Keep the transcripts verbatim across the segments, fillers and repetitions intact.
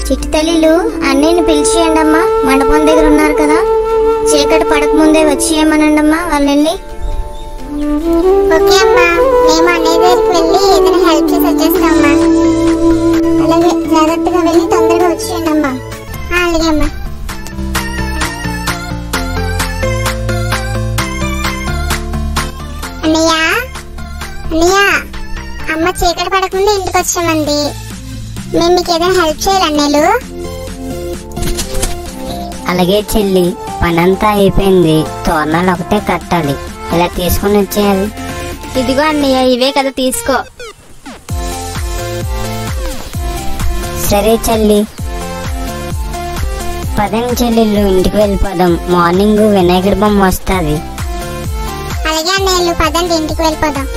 చిట్టి తల్లిలు అన్నయ్యని పిలిచియండి అమ్మా, మండపం దగ్గర ఉన్నారు కదా. చీకటి పడక ముందే వచ్చేయమనండి అమ్మా వాళ్ళని. ఓకే అమ్మా, మేము అన్నయ్య దగ్గరికి వెళ్ళి ఏదైనా హెల్ప్ చేసి వచ్చేస్తామమ్మా. అలాగే జాగ్రత్తగా వెళ్ళి తొందరగా వచ్చేయండి అమ్మా. అలాగే అమ్మా. అన్నయ్య అన్నయ్య, అమ్మ చీకటి పడకుండా ఇంటికి వచ్చామండి. మేము మీకు ఏదైనా హెల్ప్ చేయాలి అన్నయ్యలు? అలాగే చెల్లి, పనంతా అయిపోయింది, తోరణాలు ఒకటే కట్టాలి. ఇలా తీసుకుని వచ్చేయాలి. ఇదిగో అన్నయ్య, ఇవే కదా తీసుకో. సరే చెల్లి, పదం చెల్లెళ్ళు ఇంటికి వెళ్ళిపోదాం. మార్నింగ్ వినాయకుడి బొమ్మ వస్తుంది. అలాగే అన్నయ్యలు, పదండి ఇంటికి వెళ్ళిపోదాం.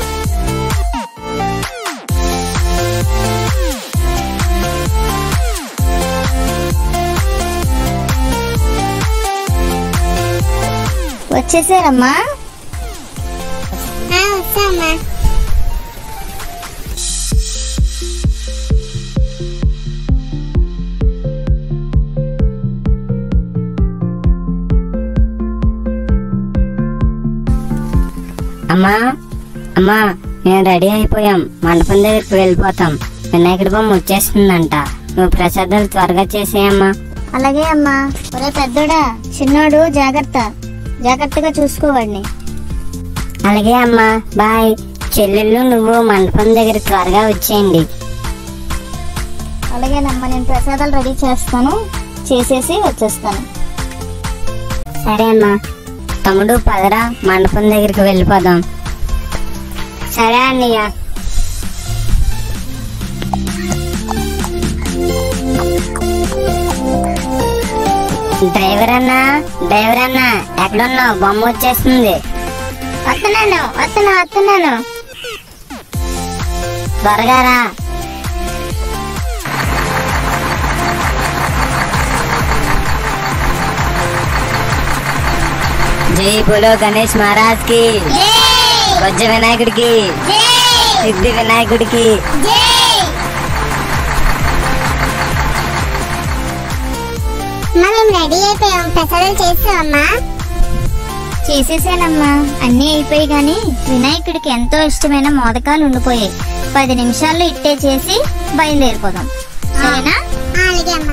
వచ్చేసారమ్మా? వచ్చామ్మా. అమ్మా అమ్మా, నేను రెడీ అయిపోయాం. మండపం దగ్గరికి వెళ్ళిపోతాం. వినాయకుడి బొమ్మ వచ్చేస్తుందంట. నువ్వు ప్రసాదాలు త్వరగా చేసేయమ్మా. అలాగే అమ్మా. ఒరే పెద్దోడా, చిన్నోడు జాగ్రత్త, జాగ్రత్తగా చూసుకోవాడిని. అలాగే అమ్మా, బాయ్. చెల్లెళ్ళు నువ్వు మండపం దగ్గర త్వరగా వచ్చేయండి. అలాగేనమ్మా, నేను ప్రసాదాలు రెడీ చేస్తాను, చేసేసి వచ్చేస్తాను. సరే అమ్మా. తమ్ముడు పదరా, మండపం దగ్గరికి వెళ్ళిపోదాం. సరే అన్నయ్య. డ్రైవర్ అన్నా, డ్రైవర్ అన్నా, ఎక్కడున్నావు? బొమ్మ వచ్చేస్తుంది. వస్తున్నాను వస్తున్నా వస్తున్నాను త్వరగా రా. జై బోలో గణేష్ మహారాజ్ కి, వజ్ర వినాయకుడికి, సిద్ధి వినాయకుడికి. మేము రెడీ అయిపోయాం. ప్రసాదాలు చేస్తామమ్మా. చేసేసానమ్మా, అన్నీ అయిపోయి గాని వినాయకుడికి ఎంతో ఇష్టమైన మోదకాలు ఉండిపోయాయి. పది నిమిషాల్లో ఇట్టే చేసి బయలుదేరిపోదాం, సరేనా? అలాగే అమ్మా.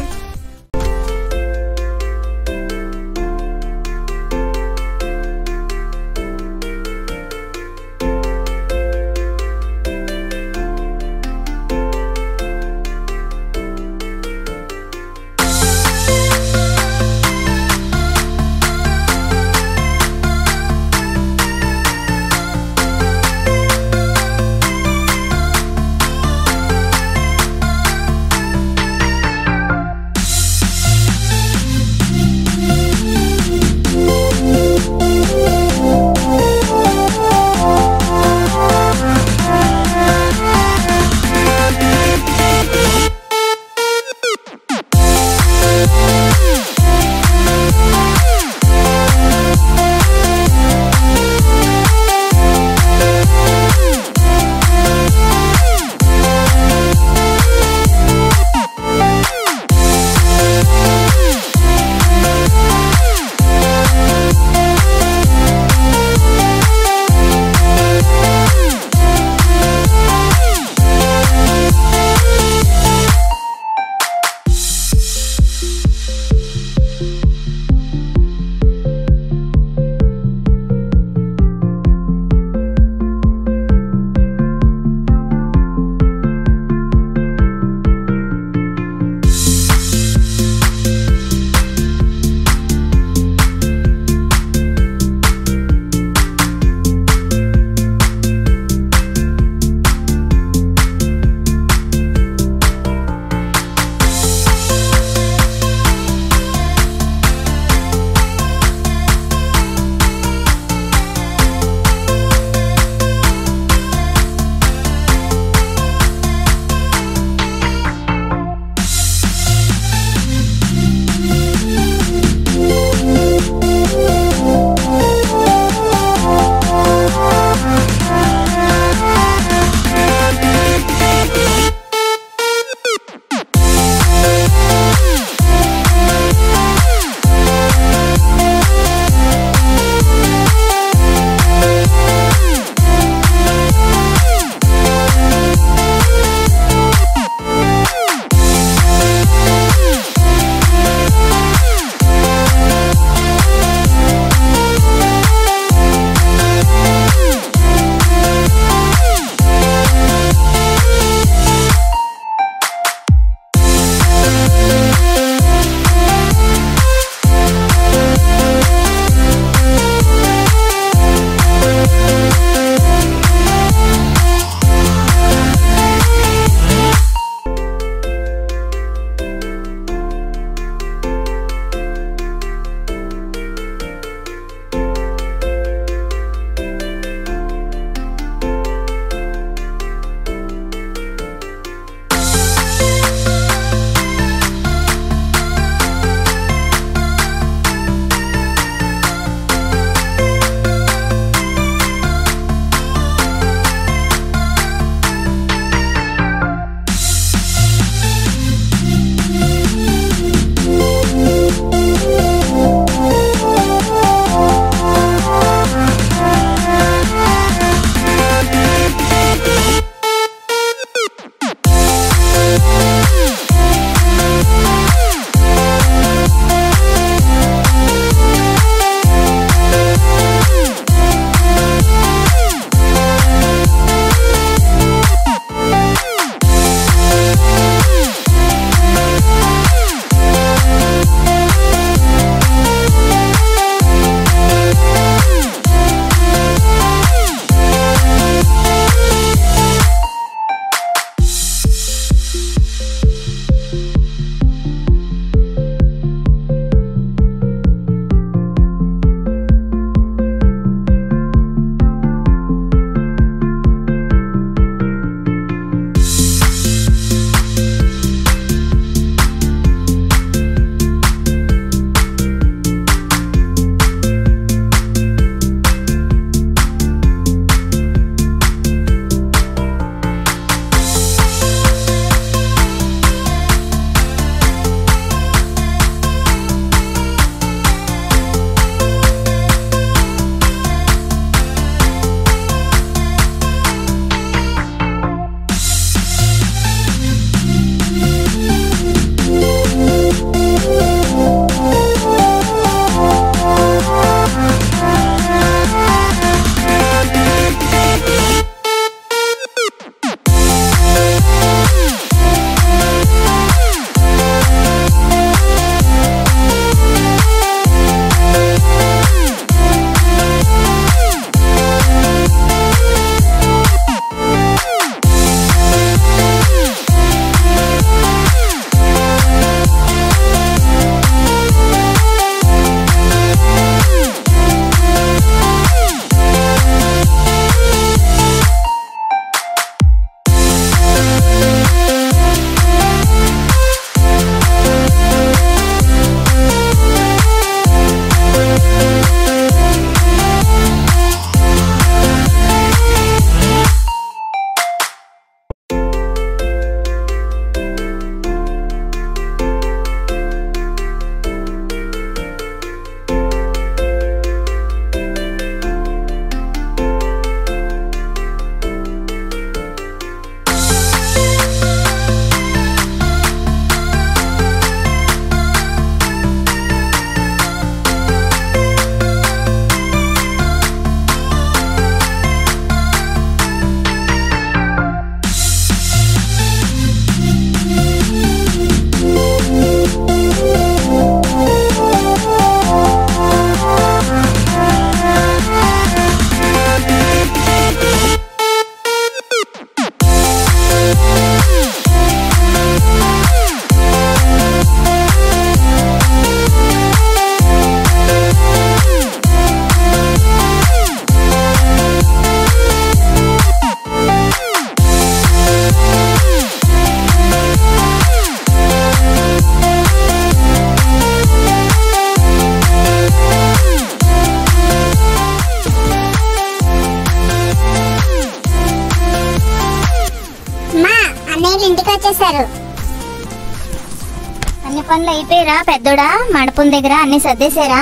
పనులు అయిపోయారా పెద్దోడా? మండపం దగ్గర అన్ని సర్దేశారా?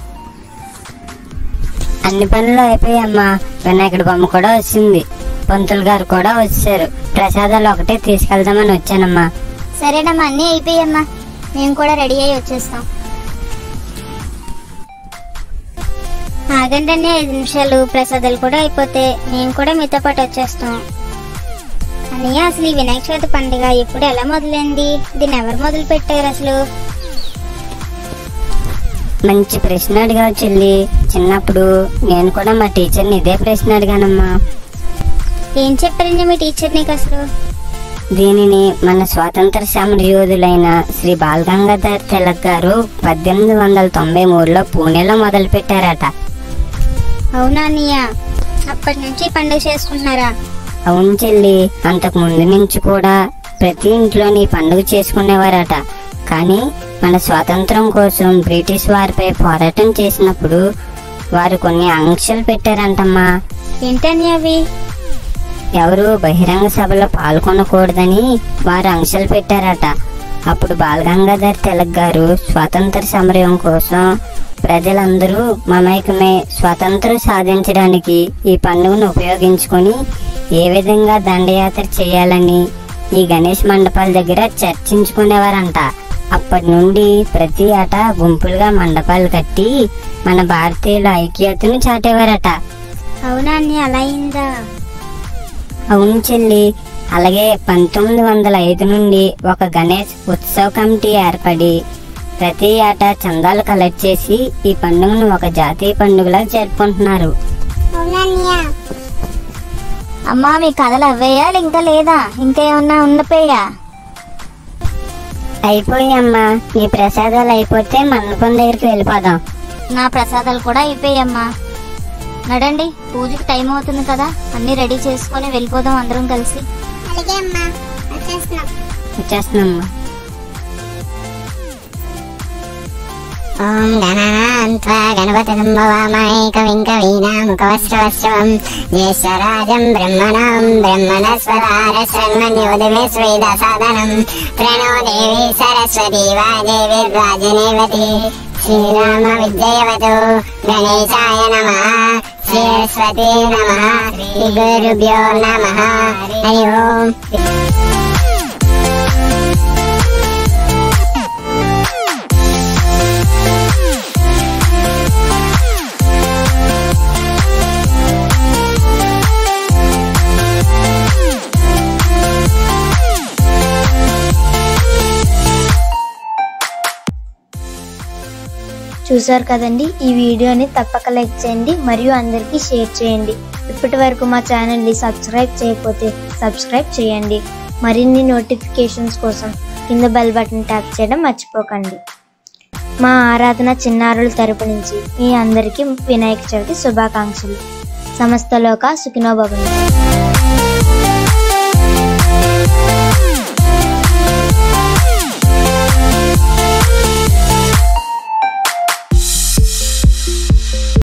అన్ని పనులు అయిపోయామ్మా. వినాయకుడి బొమ్మ కూడా వచ్చింది, పంతులు గారు కూడా వచ్చారు. ప్రసాదాలు ఒకటే తీసుకెళ్దామని వచ్చానమ్మా. సరేనమ్మా, అన్నీ అయిపోయామ్మా. మేము కూడా రెడీ అయ్యి వచ్చేస్తాం. ఆగండి, ఐదు నిమిషాలు, ప్రసాదాలు కూడా అయిపోతే మేము కూడా మీతో పాటు వచ్చేస్తాం. అన్నయ్య, అసలు ఈ వినాయక చవితి పండుగ ఎప్పుడు ఎలా మొదలైంది? దీన్ని ఎవరు మొదలు పెట్టారు అసలు? మంచి ప్రశ్న అడిగావు చెల్లి. చిన్నప్పుడు నేను కూడా మా టీచర్ని ఇదే ప్రశ్న అడిగానమ్మా. ఏం చెప్పారండి మీ టీచర్ నీకు అసలు? దీనిని మన స్వాతంత్ర సమరయోధులైన శ్రీ బాలగంగాధర్ తిలక్ గారు పద్దెనిమిది వందల తొంభై మూడులో పూణేలో మొదలు పెట్టారట. అవునా అన్నయ్య? అప్పటి నుంచి పండుగ చేసుకుంటున్నారా? అవును చెల్లి, అంతకు ముందు నుంచి కూడా ప్రతి ఇంట్లోని పండుగ చేసుకునేవారట. కానీ మన స్వాతంత్రం కోసం బ్రిటిష్ వారిపై పోరాటం చేసినప్పుడు వారు కొన్ని ఆంక్షలు పెట్టారంటమ్మా. ఏంటని అవి? ఎవరు బహిరంగ సభలో పాల్గొనకూడదని వారు ఆంక్షలు పెట్టారట. అప్పుడు బాలగంగాధర్ తిలక్ గారు స్వాతంత్ర సమరం కోసం ప్రజలందరూ మమైకమై స్వాతంత్రం సాధించడానికి ఈ పండుగను ఉపయోగించుకొని ఏ విధంగా దండయాత్ర చేయాలని ఈ గణేష్ మండపాల దగ్గర చర్చించుకునేవారంట. అప్పటి నుండి ప్రతి ఏటా గుంపులుగా మండపాలు కట్టి మన భారతీయుల ఐక్యతను చాటేవారట. అవునా అన్ని? అలా అయిందా? అవును చెల్లి. అలాగే పంతొమ్మిది వందల ఐదు నుండి ఒక గణేష్ ఉత్సవ కమిటీ ఏర్పడి ప్రతి ఏటా చందాలు కలెక్ట్ చేసి ఈ పండుగను ఒక జాతీయ పండుగలా జరుపుకుంటున్నారు. అమ్మా, మీ కథలు అవ్వేయా ఇంకా లేదా? ఇంకా ఏమన్నా ఉండిపోయా? అయిపోయామ్మా. నీ ప్రసాదాలు అయిపోతే మండపం దగ్గరికి వెళ్ళిపోదాం. నా ప్రసాదాలు కూడా అయిపోయామ్మా. నడండి, పూజకి టైం అవుతుంది కదా, అన్ని రెడీ చేసుకుని వెళ్ళిపోదాం అందరం కలిసి. వచ్చేస్తున్నామ్మా. ఓం గణాన్త్వా గణపతిం భవామహే కవిం కవీనాముపవస్త్రవస్త్రవం జ్యేష్ఠరాజం బ్రహ్మణాం బ్రహ్మణస్పదార శృణ్మన్యోదిమే శ్వేదసాదనం ప్రణో దేవి సరస్వతి వాదేవిర్వాజినేవతి శ్రీరామ విద్యయవతు గణేశాయ నమః శ్రీసరస్వతే నమః శ్రీ గురుభ్యో నమః. హరి ఓం. చూసారు కదండి, ఈ వీడియోని తప్పక లైక్ చేయండి మరియు అందరికీ షేర్ చేయండి. ఇప్పటి వరకు మా ఛానల్ని సబ్స్క్రైబ్ చేయకపోతే సబ్స్క్రైబ్ చేయండి. మరిన్ని నోటిఫికేషన్స్ కోసం కింద బెల్ బటన్ ట్యాప్ చేయడం మర్చిపోకండి. మా ఆరాధన చిన్నారుల తరపు నుంచి మీ అందరికీ వినాయక చవితి శుభాకాంక్షలు. సమస్త లోక సుఖినో భవంతు.